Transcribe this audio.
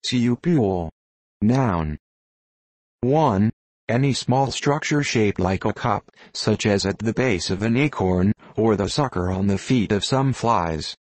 Cupule. Noun. 1. Any small structure shaped like a cup, such as at the base of an acorn, or the sucker on the feet of some flies.